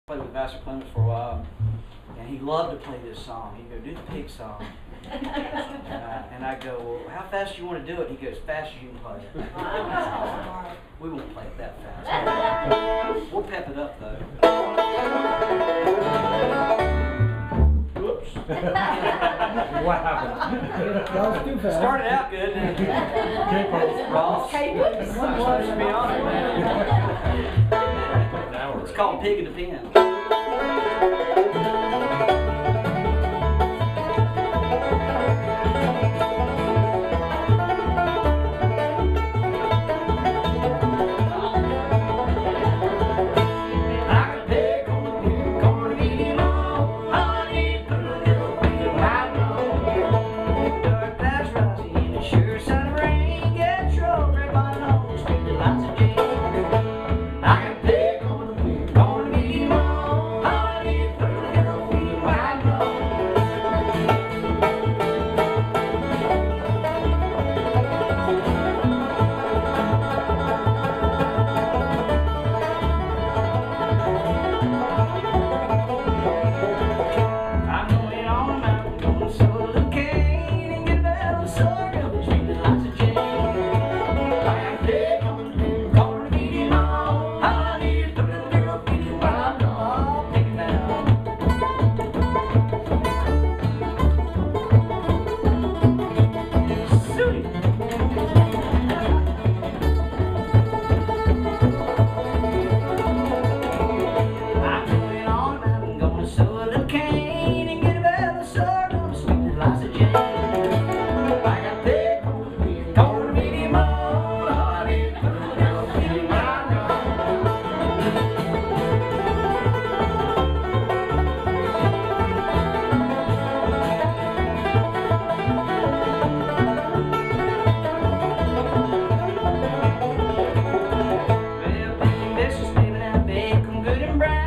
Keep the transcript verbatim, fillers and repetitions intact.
Played with Vassar Clemens for a while, and he loved to play this song. He'd go, do the pig song. and, I, and I go, well, how fast do you want to do it? He goes, fast as you can play it. We won't play it that fast. We'll pep it up, though. Whoops. What happened? That was too fast. Started out good. Ross. Supposed to be on it, man. It's called Pig in the Pen. This is living out big, good and brown.